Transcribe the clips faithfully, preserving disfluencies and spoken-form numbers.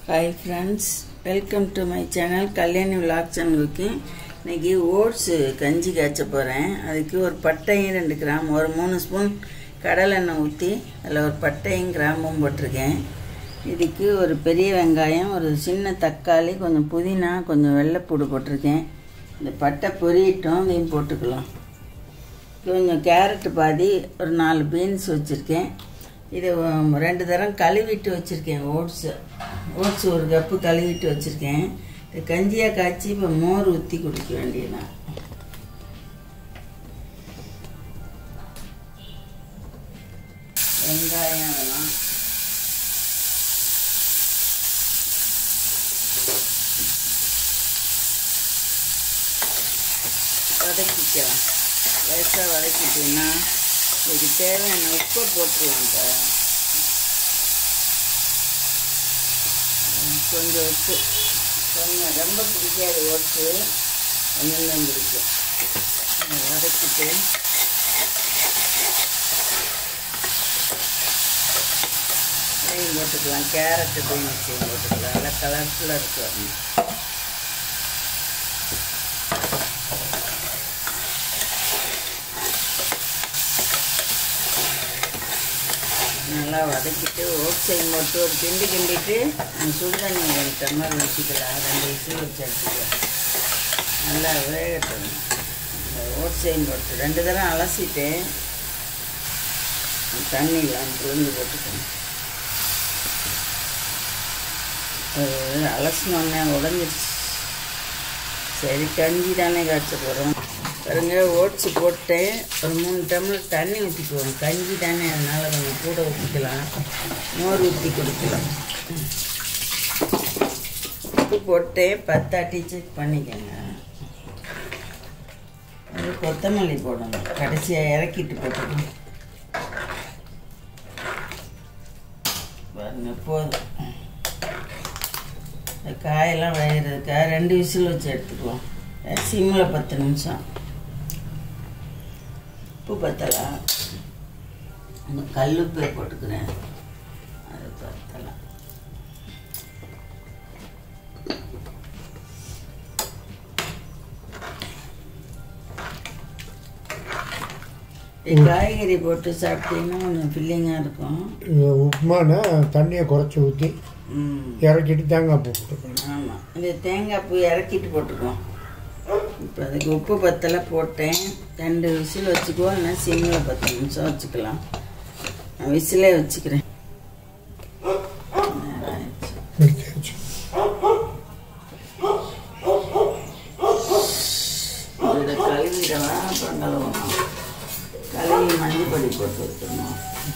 Hi friends, welcome to my channel Kalyani Vlogs and Cooking. இன்னைக்கு oats கஞ்சி காய்ச்ச போறேன். அதுக்கு ஒரு பட்டையும் ரெண்டு கிராம் ஒரு மூணு ஸ்பூன் கடலை எண்ணெய் ஊத்தி அதுல ஒரு பட்டையும் கிராம்பும் போட்டுருக்கேன். இதுக்கு ஒரு பெரிய வெங்காயம், ஒரு சின்ன தக்காளி, கொஞ்சம் புதினா, கொஞ்சம் வெள்ளைப்பூடு போட்டுருக்கேன். இந்த பட்டை பொரியட்டும், இதையும் போட்டுக்கலாம். கொஞ்சம் கேரட் பாதி, ஒரு நாலு பீன்ஸ் வச்சிருக்கேன். இது ரெண்டு தரம் கழுவிட்டு வச்சிருக்கேன். ஓட்ஸ் ஓட்ஸ் ஒரு கப்பு கழுவிட்டு வச்சிருக்கேன். இந்த கஞ்சியா காய்ச்சி இப்போ மோர் ஊற்றி குடிக்க வேண்டியதான். வெங்காயம் அதெல்லாம் வதக்கிக்கலாம். லேசாக வதக்கிட்டீங்கன்னா இதுக்கு தேவையான உப்பை போட்டுருவாங்க. கொஞ்சம் உப்பு, கொஞ்சம் ரொம்ப பிடிக்காது ஓட்டு, கொஞ்சம் தான் பிடிக்கும். வதக்கிட்டு இதையும் போட்டுக்கலாம். கேரட்டு பீன்ஸையும் போட்டுக்கலாம். நல்லா கலர்ஃபுல்லாக இருக்கும். நல்லா வதக்கிட்டு ஓட்ஸையும் போட்டு ஒரு கிண்டி கிண்டிட்டு சுடுதண்ணி ரெண்டு டம்ளர் வச்சுக்கலாம். ரெண்டு விசில் வச்சு எடுத்துக்கலாம். நல்லா வேகட்டும். இந்த ஓட்ஸையும் போட்டு ரெண்டு தரம் அலசிட்டு தண்ணியில் புரிஞ்சு போட்டுக்கணும். அலசினோடனே உடஞ்சிடுச்சு. சரி, கஞ்சி தானே காய்ச்ச போகிறோம். பாருங்க, ஓட்ஸ் போட்டு ஒரு மூணு டம்ளர் தண்ணி ஊற்றிக்குவோம். கஞ்சி தானே, அதனால் கொஞ்சம் கூட ஊற்றிக்கலாம். மோர் ஊற்றி கொடுக்கலாம். உப்பு போட்டு பத்தாட்டி செக் பண்ணிக்கோங்க. அது கொத்தமல்லி போடணும். கடைசியாக இறக்கிட்டு போட்டுக்கணும். பாருங்க, போதும். இந்த காயெல்லாம் வேகிறதுக்காக ரெண்டு விசில் வச்சு எடுத்துக்குவோம். சிம்மில் பத்து நிமிஷம். உப்பு பத்தலாம். அந்த கல்லுப்பை போட்டுக்கிறேன். அது பத்தலாம். காய்கறி போட்டு சாப்பிட்டீங்கன்னா கொஞ்சம் ஃபில்லிங்காக இருக்கும். உப்புமானா தண்ணியை குறைச்சி ஊற்றி இறக்கிட்டு தேங்காய் பூ போட்டுக்கணும். ஆமாம், இந்த தேங்காய் பூ இறக்கிட்டு போட்டுக்குவோம். இப்போ அதுக்கு உப்பு பத்தலை போட்டேன். ரெண்டு விசில் வச்சுக்குவோம். இல்லைன்னா சிம்மில் பத்து நிமிஷம் வச்சுக்கலாம். நான் விசிலே வச்சுக்கிறேன். இதை கழுவிடவா? அப்புறம் கழுவணும். கழுவி மஞ்சள் பொடி போட்டு வச்சுக்கணும்.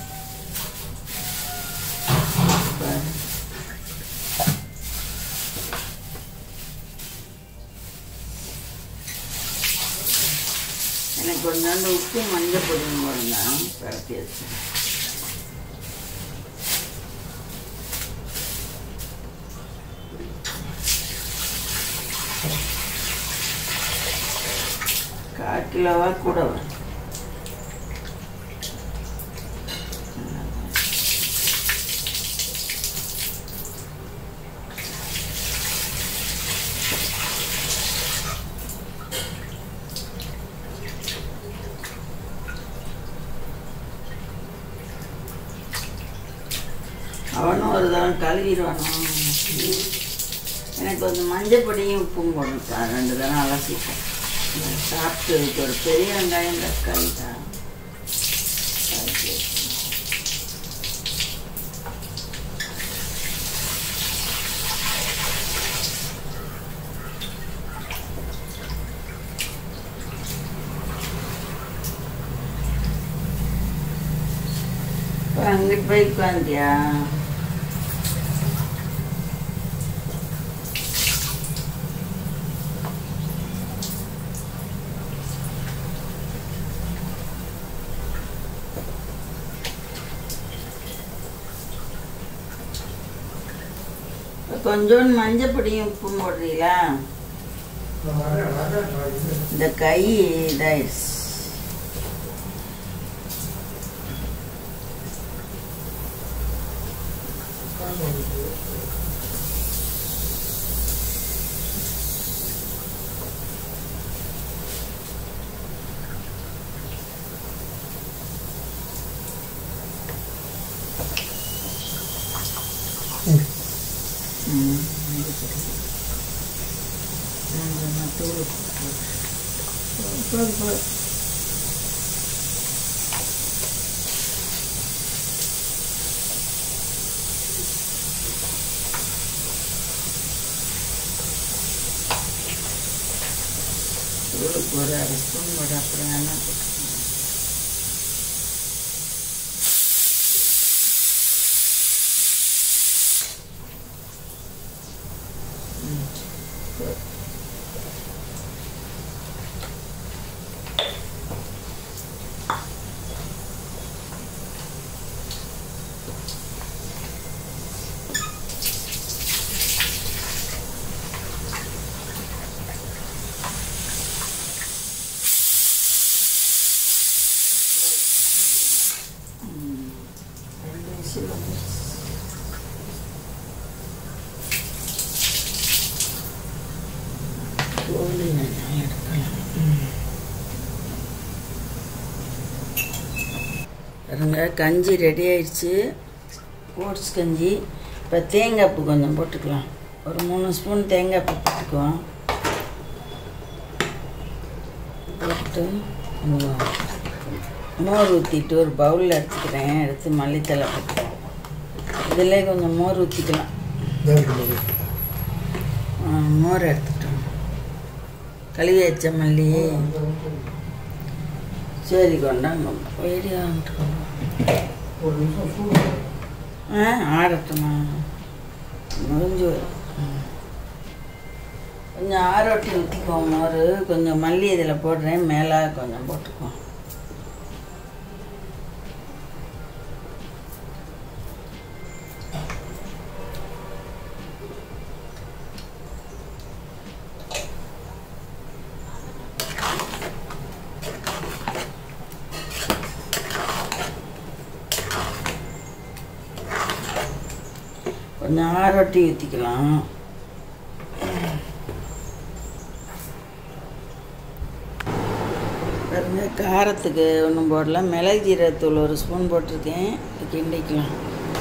எனக்கு கொஞ்சோண்டு உப்பு மஞ்சள் பொடியும் போடுங்க. பரட்டி வச்சு கால் கிலோவா கூட வரும். அவனும் ஒரு தரம் கழுவிடுவானோ. எனக்கு கொஞ்சம் மஞ்சள் பொடியும் உப்பும் போடணும். ரெண்டு தரம் அலசிட்டேன். சாப்பிட்டு ஒரு பெரிய வெங்காயம் தக்காளி தான். அங்கிட்டு போய் உட்காந்தியா? கொஞ்சோண்டு மஞ்சள் பொடியும் உப்பும் போடுறீங்களா? இந்த கை இதாயிடுச்சு. தூள் போதும் போதும். தூளுக்கு ஒரு அரை ஸ்பூன் போட அப்புறம் வேணா போட்டுக்கணும். பாருங்க கஞ்சி ரெடி ஆயிடுச்சு. ஓட்ஸ் கஞ்சி. இப்போ தேங்காய் பூ கொஞ்சம் போட்டுக்கலாம். ஒரு மூணு ஸ்பூன் தேங்காய் பூ போட்டுக்குவோம். போட்டு மோர் ஊற்றிட்டு ஒரு பவுலில் எடுத்துக்கிறேன். எடுத்து மல்லித்தலை போட்டு இதில் கொஞ்சம் மோர் ஊற்றிக்கலாம். மோர் எடுத்துட்டோம். கழுவி வச்ச மல்லி. சரி கொண்டாங்க. வீடியோ ஆ ஆடட்டுமா? முடிஞ்சு கொஞ்சம் ஆரோட்டி ஊற்றிக்குவோம். மோர் கொஞ்சம் மல்லி இதில் போடுறேன். மேலே கொஞ்சம் போட்டுக்குவோம். கொஞ்சம் ஆரோட்டி ஊற்றிக்கலாம். பாருங்க காரத்துக்கு ஒன்றும் போடல. மிளகு ஜீரகத்தூள் ஒரு ஸ்பூன் போட்டிருக்கேன். கிண்டிக்கலாம்.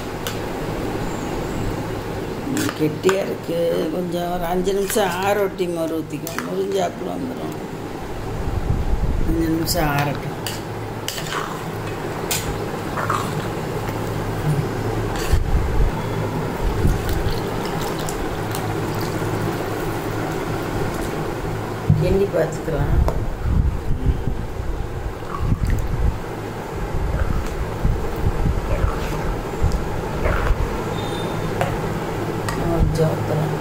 கெட்டியாக இருக்குது. கொஞ்சம் ஒரு அஞ்சு நிமிஷம் ஆரோட்டி மோர் ஊற்றிக்கலாம். முறிஞ்சாப்புல வந்துடும். அஞ்சு நிமிஷம் ஆரட்டும். கிண்டி பார்த்துக்கலாம். ஜோத்தலாம்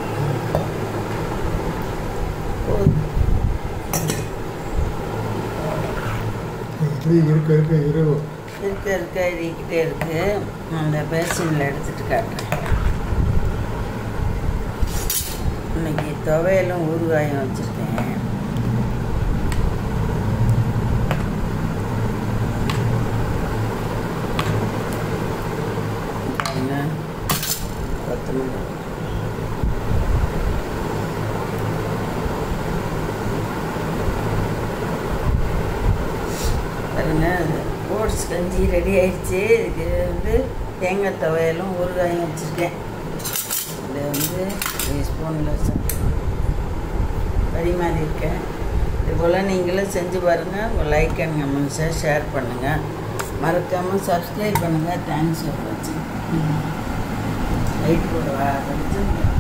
இருக்க இருக்க இருக்க இருக்க இருக்க இருக்கிட்டே இருக்கு. அந்த பேசினில் எடுத்துட்டு காட்டுறேன். இன்னைக்கு துவையலும் ஊறுகாயும் வச்சுருக்கேன். கொத்தமல்லி பாருங்க. ஓட்ஸ் கஞ்சி ரெடி ஆயிடுச்சு. இதுக்கு வந்து தேங்காய் துவையலும் ஊறுகாயும் வச்சுருக்கேன். இதை வந்து ஸ்பூனில் பரிமாறி இருக்கேன். இதுபோல் நீங்களும் செஞ்சு பாருங்கள். உங்கள் லைக் அண்ட் கமெண்ட்ஸை ஷேர் பண்ணுங்கள். மறக்காமல் சப்ஸ்கிரைப் பண்ணுங்கள். தேங்க்ஸ் ஃபார் வாட்சிங். லைட் போடுவா.